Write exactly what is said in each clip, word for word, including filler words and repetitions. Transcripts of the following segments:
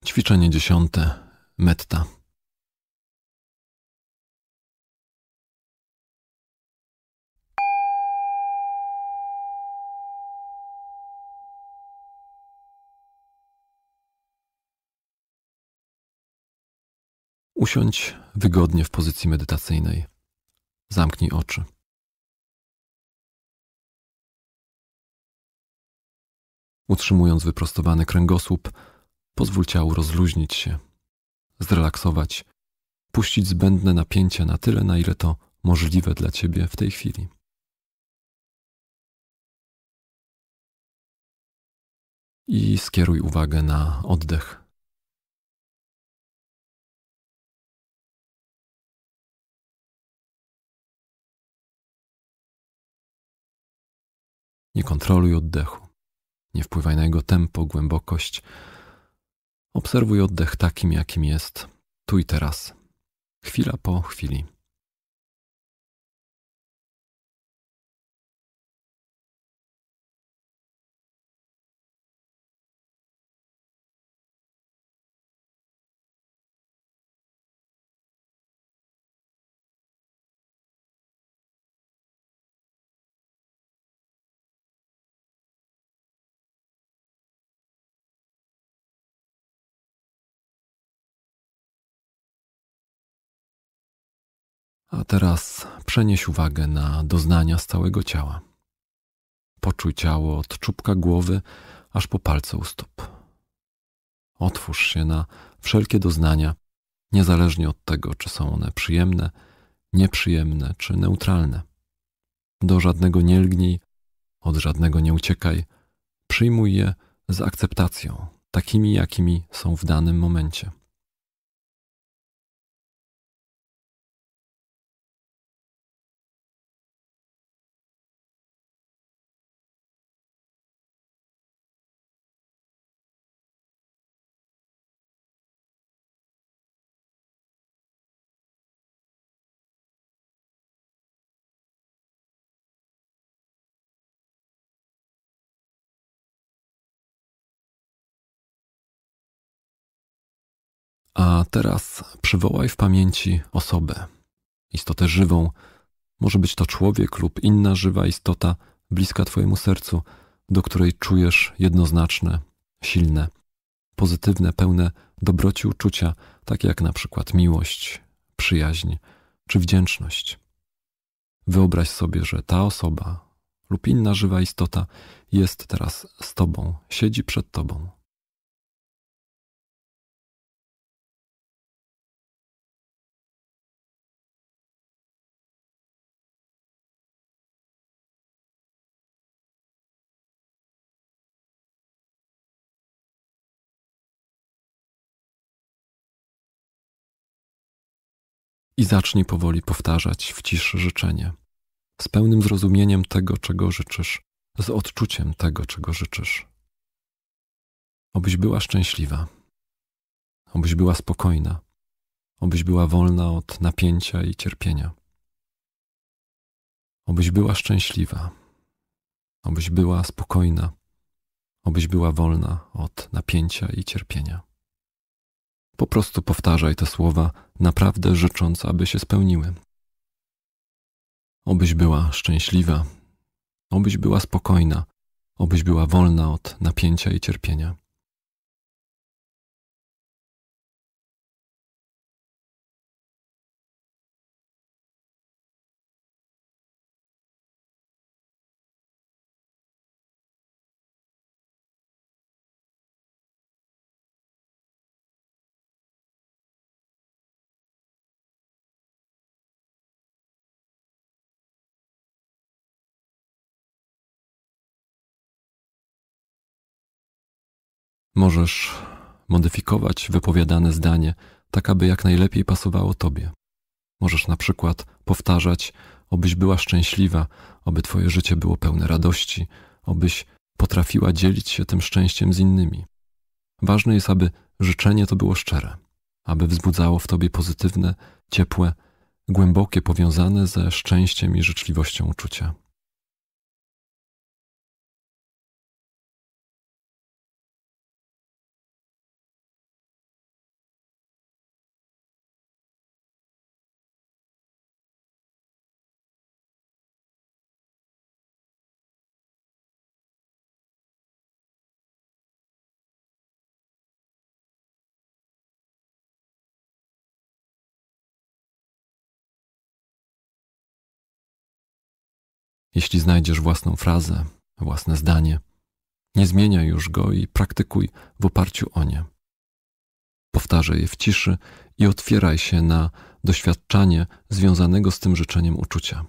Ćwiczenie dziesiąte. Metta. Usiądź wygodnie w pozycji medytacyjnej. Zamknij oczy. Utrzymując wyprostowany kręgosłup, pozwól ciału rozluźnić się, zrelaksować, puścić zbędne napięcia na tyle, na ile to możliwe dla ciebie w tej chwili. I skieruj uwagę na oddech. Nie kontroluj oddechu. Nie wpływaj na jego tempo, głębokość. Obserwuj oddech takim, jakim jest, tu i teraz, chwila po chwili. A teraz przenieś uwagę na doznania z całego ciała. Poczuj ciało od czubka głowy aż po palce u stóp. Otwórz się na wszelkie doznania, niezależnie od tego, czy są one przyjemne, nieprzyjemne czy neutralne. Do żadnego nie lgnij, od żadnego nie uciekaj. Przyjmuj je z akceptacją, takimi, jakimi są w danym momencie. A teraz przywołaj w pamięci osobę, istotę żywą. Może być to człowiek lub inna żywa istota bliska twojemu sercu, do której czujesz jednoznaczne, silne, pozytywne, pełne dobroci uczucia, takie jak na przykład miłość, przyjaźń czy wdzięczność. Wyobraź sobie, że ta osoba lub inna żywa istota jest teraz z tobą, siedzi przed tobą. I zacznij powoli powtarzać w ciszy życzenie, z pełnym zrozumieniem tego, czego życzysz, z odczuciem tego, czego życzysz. Obyś była szczęśliwa, obyś była spokojna, obyś była wolna od napięcia i cierpienia. Obyś była szczęśliwa, obyś była spokojna, obyś była wolna od napięcia i cierpienia. Po prostu powtarzaj te słowa, naprawdę życząc, aby się spełniły. Obyś była szczęśliwa, obyś była spokojna, obyś była wolna od napięcia i cierpienia. Możesz modyfikować wypowiadane zdanie, tak aby jak najlepiej pasowało tobie. Możesz na przykład powtarzać, obyś była szczęśliwa, oby twoje życie było pełne radości, obyś potrafiła dzielić się tym szczęściem z innymi. Ważne jest, aby życzenie to było szczere, aby wzbudzało w tobie pozytywne, ciepłe, głębokie, powiązane ze szczęściem i życzliwością uczucia. Jeśli znajdziesz własną frazę, własne zdanie, nie zmieniaj już go i praktykuj w oparciu o nie. Powtarzaj je w ciszy i otwieraj się na doświadczanie związanego z tym życzeniem uczucia.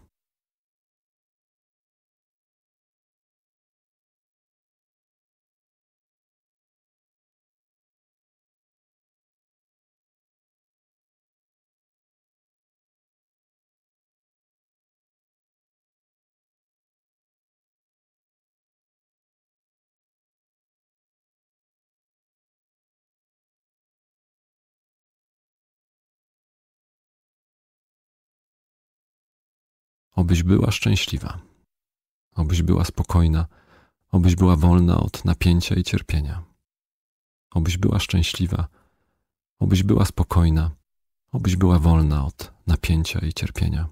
Obyś była szczęśliwa, obyś była spokojna, obyś była wolna od napięcia i cierpienia. Obyś była szczęśliwa, obyś była spokojna, obyś była wolna od napięcia i cierpienia.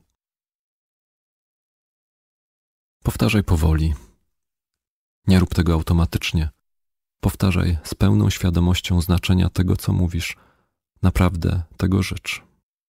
Powtarzaj powoli. Nie rób tego automatycznie. Powtarzaj z pełną świadomością znaczenia tego, co mówisz. Naprawdę tego życz.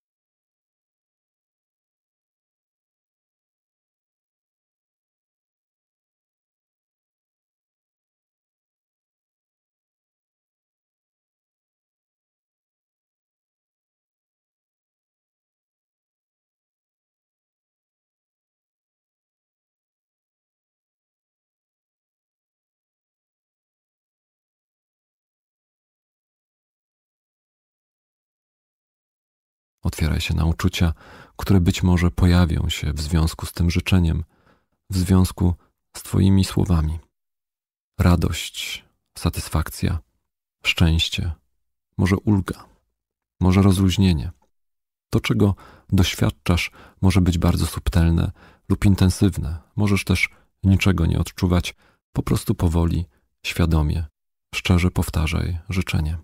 Otwieraj się na uczucia, które być może pojawią się w związku z tym życzeniem, w związku z Twoimi słowami. Radość, satysfakcja, szczęście, może ulga, może rozluźnienie. To, czego doświadczasz, może być bardzo subtelne lub intensywne. Możesz też niczego nie odczuwać, po prostu powoli, świadomie, szczerze powtarzaj życzenie.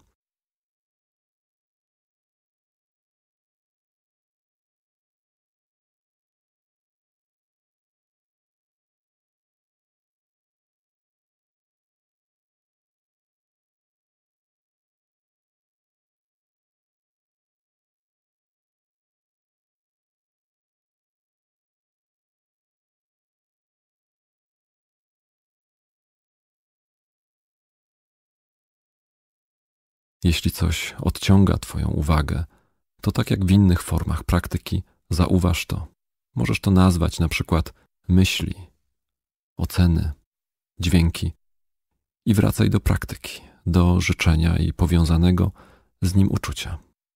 Jeśli coś odciąga Twoją uwagę, to tak jak w innych formach praktyki, zauważ to. Możesz to nazwać na przykład myśli, oceny, dźwięki i wracaj do praktyki, do życzenia i powiązanego z nim uczucia.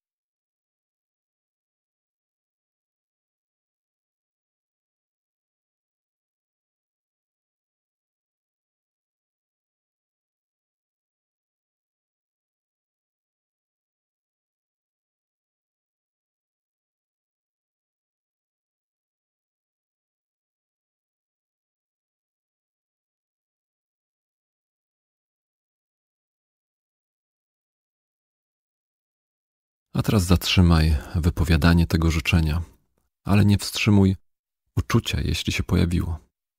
A teraz zatrzymaj wypowiadanie tego życzenia, ale nie wstrzymuj uczucia, jeśli się pojawiło.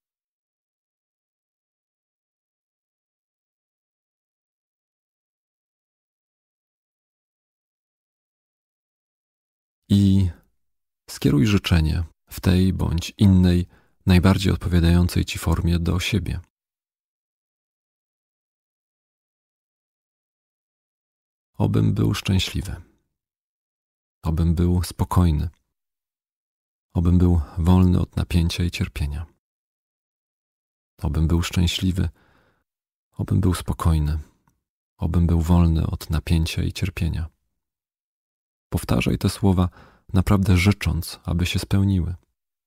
I skieruj życzenie w tej bądź innej, najbardziej odpowiadającej Ci formie do siebie. Obym był szczęśliwy. Obym był spokojny. Obym był wolny od napięcia i cierpienia. Obym był szczęśliwy. Obym był spokojny. Obym był wolny od napięcia i cierpienia. Powtarzaj te słowa, naprawdę życząc, aby się spełniły.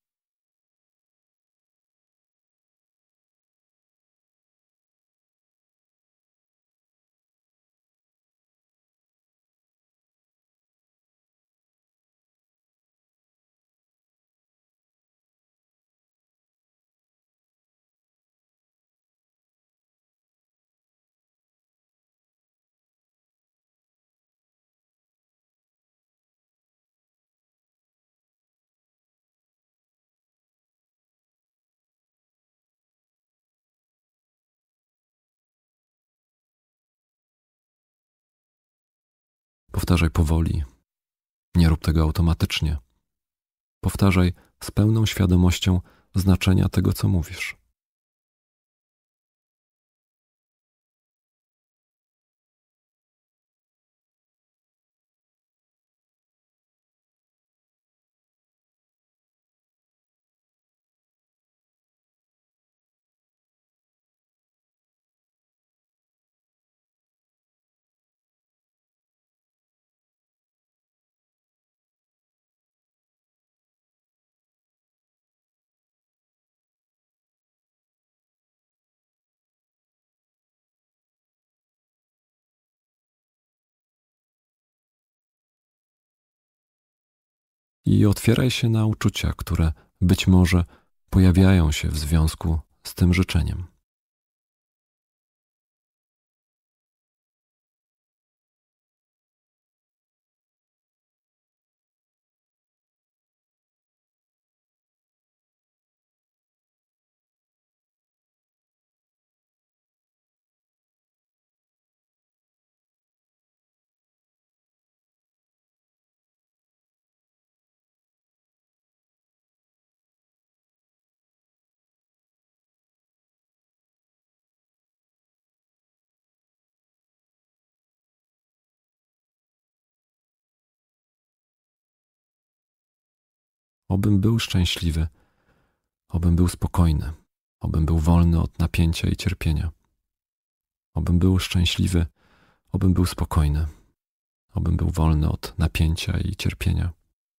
Powtarzaj powoli. Nie rób tego automatycznie. Powtarzaj z pełną świadomością znaczenia tego, co mówisz. I otwieraj się na uczucia, które być może pojawiają się w związku z tym życzeniem. Obym był szczęśliwy, obym był spokojny, obym był wolny od napięcia i cierpienia. Obym był szczęśliwy, obym był spokojny, obym był wolny od napięcia i cierpienia.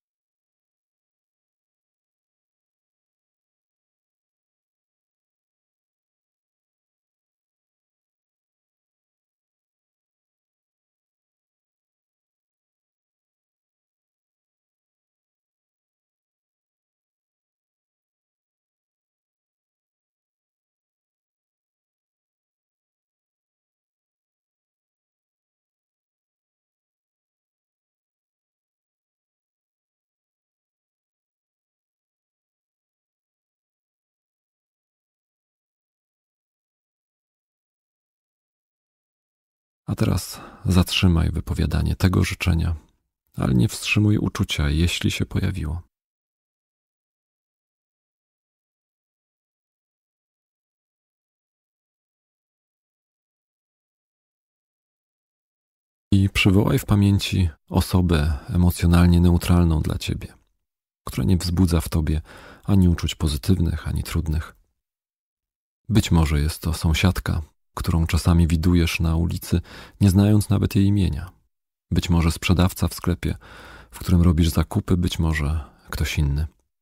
A teraz zatrzymaj wypowiadanie tego życzenia, ale nie wstrzymuj uczucia, jeśli się pojawiło. I przywołaj w pamięci osobę emocjonalnie neutralną dla ciebie, która nie wzbudza w tobie ani uczuć pozytywnych, ani trudnych. Być może jest to sąsiadka, którą czasami widujesz na ulicy, nie znając nawet jej imienia. Być może sprzedawca w sklepie, w którym robisz zakupy, być może ktoś inny.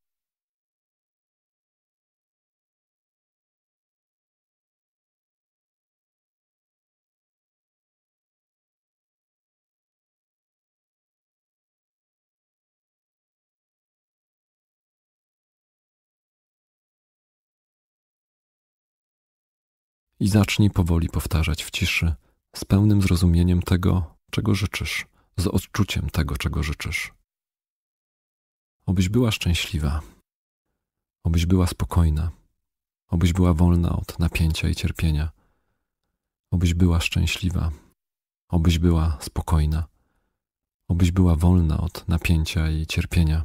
I zacznij powoli powtarzać w ciszy, z pełnym zrozumieniem tego, czego życzysz, z odczuciem tego, czego życzysz. Obyś była szczęśliwa, obyś była spokojna, obyś była wolna od napięcia i cierpienia, obyś była szczęśliwa, obyś była spokojna, obyś była wolna od napięcia i cierpienia.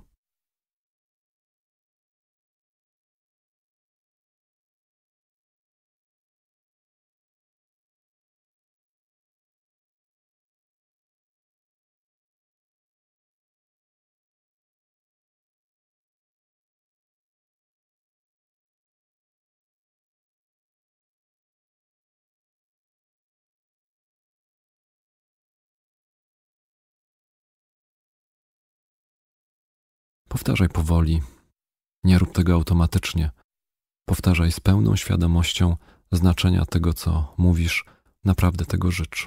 Powtarzaj powoli, nie rób tego automatycznie. Powtarzaj z pełną świadomością znaczenia tego, co mówisz, naprawdę tego życz.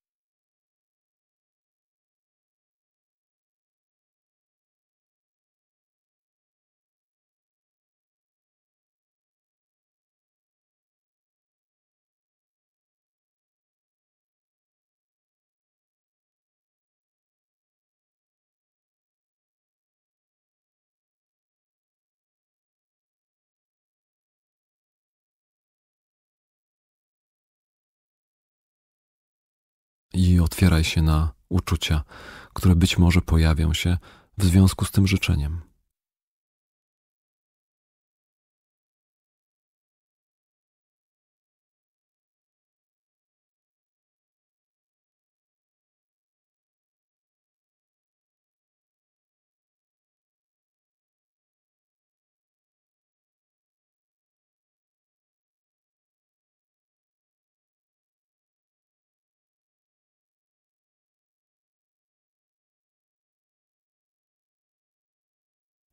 I otwieraj się na uczucia, które być może pojawią się w związku z tym życzeniem.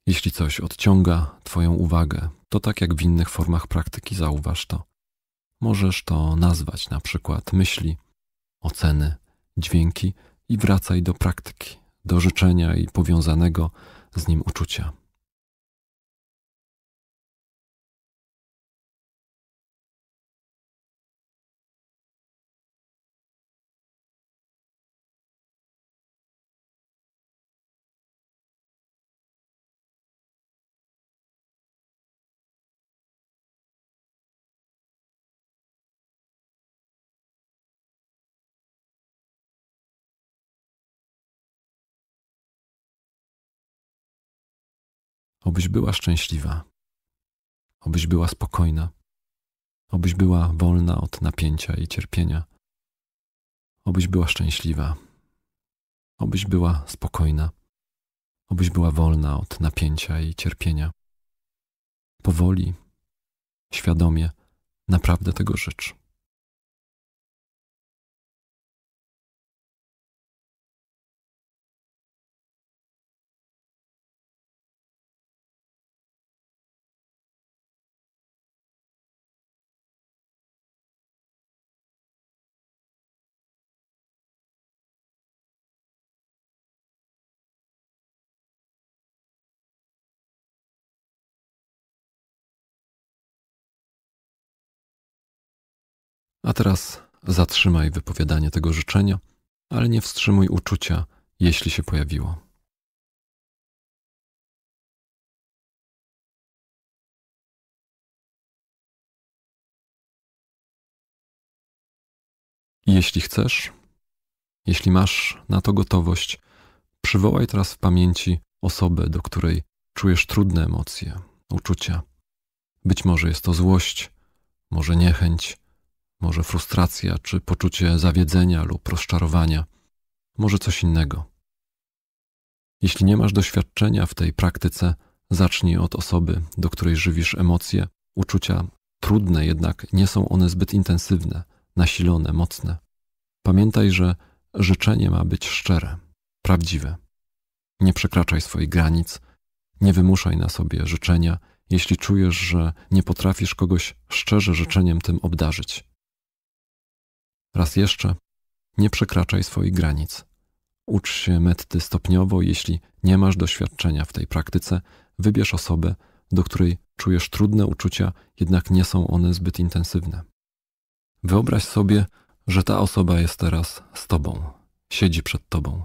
Jeśli coś odciąga Twoją uwagę, to tak jak w innych formach praktyki zauważ to. Możesz to nazwać na przykład myśli, oceny, dźwięki i wracaj do praktyki, do życzenia i powiązanego z nim uczucia. Obyś była szczęśliwa, obyś była spokojna, obyś była wolna od napięcia i cierpienia, obyś była szczęśliwa, obyś była spokojna, obyś była wolna od napięcia i cierpienia. Powoli, świadomie, naprawdę tego życz. A teraz zatrzymaj wypowiadanie tego życzenia, ale nie wstrzymuj uczucia, jeśli się pojawiło. I jeśli chcesz, jeśli masz na to gotowość, przywołaj teraz w pamięci osobę, do której czujesz trudne emocje, uczucia. Być może jest to złość, może niechęć, może frustracja czy poczucie zawiedzenia lub rozczarowania, może coś innego. Jeśli nie masz doświadczenia w tej praktyce, zacznij od osoby, do której żywisz emocje, uczucia trudne, jednak nie są one zbyt intensywne, nasilone, mocne. Pamiętaj, że życzenie ma być szczere, prawdziwe. Nie przekraczaj swoich granic, nie wymuszaj na sobie życzenia, jeśli czujesz, że nie potrafisz kogoś szczerze życzeniem tym obdarzyć. Raz jeszcze, nie przekraczaj swoich granic. Ucz się metty stopniowo, jeśli nie masz doświadczenia w tej praktyce, wybierz osobę, do której czujesz trudne uczucia, jednak nie są one zbyt intensywne. Wyobraź sobie, że ta osoba jest teraz z tobą, siedzi przed tobą.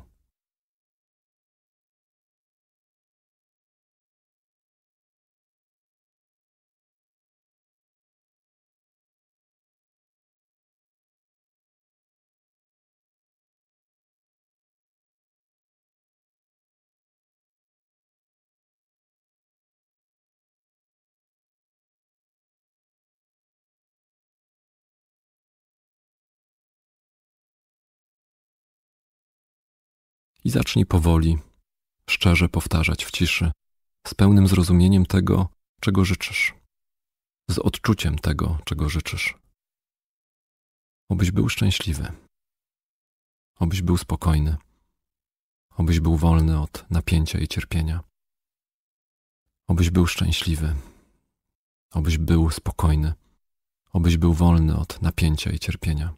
I zacznij powoli, szczerze powtarzać w ciszy, z pełnym zrozumieniem tego, czego życzysz, z odczuciem tego, czego życzysz. Obyś był szczęśliwy, obyś był spokojny, obyś był wolny od napięcia i cierpienia. Obyś był szczęśliwy, obyś był spokojny, obyś był wolny od napięcia i cierpienia.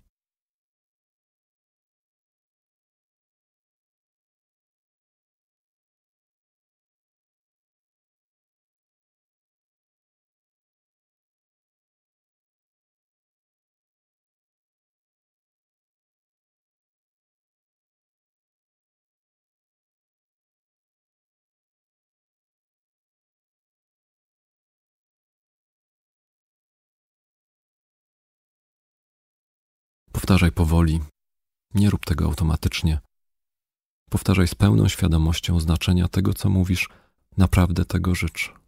Powtarzaj powoli, nie rób tego automatycznie. Powtarzaj z pełną świadomością znaczenia tego, co mówisz, naprawdę tego życz.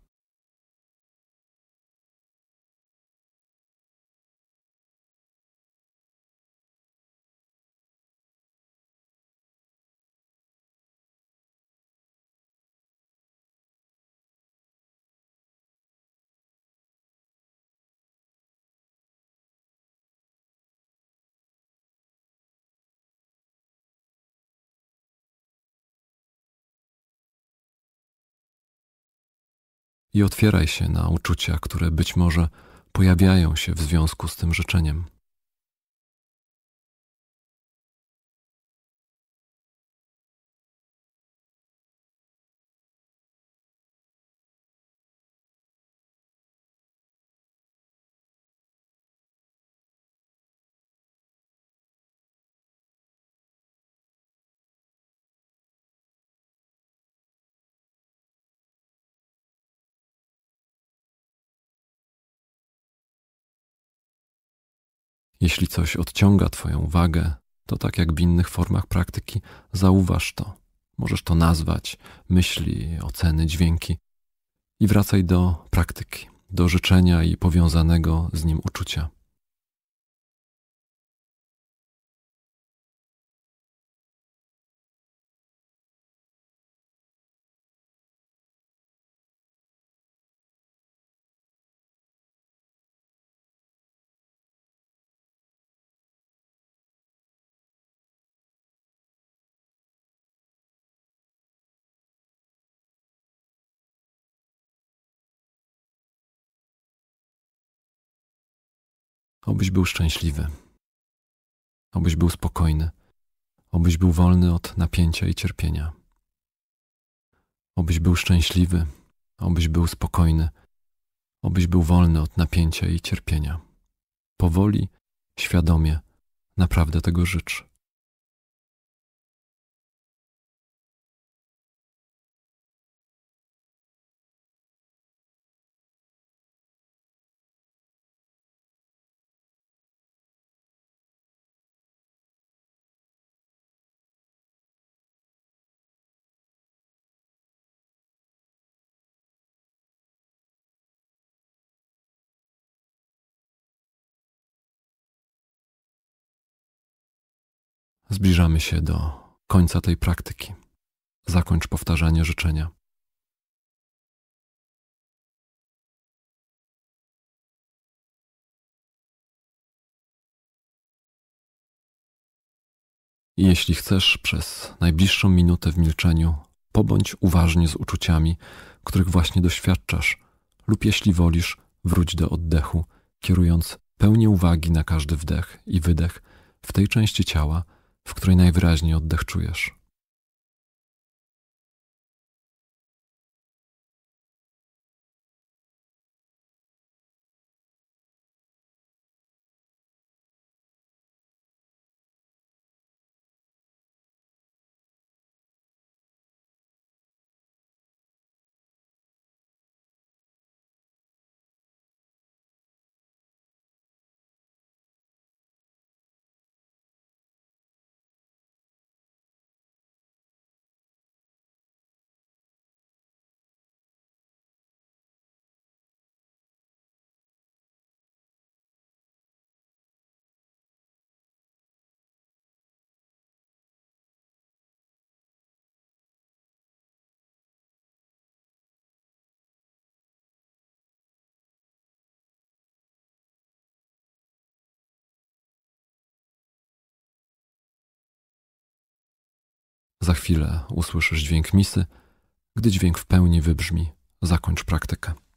i otwieraj się na uczucia, które być może pojawiają się w związku z tym życzeniem. Jeśli coś odciąga Twoją uwagę, to tak jak w innych formach praktyki, zauważ to. Możesz to nazwać, myśli, oceny, dźwięki i wracaj do praktyki, do życzenia i powiązanego z nim uczucia. Obyś był szczęśliwy, obyś był spokojny, obyś był wolny od napięcia i cierpienia. Obyś był szczęśliwy, obyś był spokojny, obyś był wolny od napięcia i cierpienia. Powoli, świadomie, naprawdę tego życz. Zbliżamy się do końca tej praktyki. Zakończ powtarzanie życzenia. I jeśli chcesz przez najbliższą minutę w milczeniu, pobądź uważnie z uczuciami, których właśnie doświadczasz, lub jeśli wolisz, wróć do oddechu, kierując pełnię uwagi na każdy wdech i wydech w tej części ciała, w której najwyraźniej oddech czujesz. Za chwilę usłyszysz dźwięk misy. Gdy dźwięk w pełni wybrzmi, zakończ praktykę.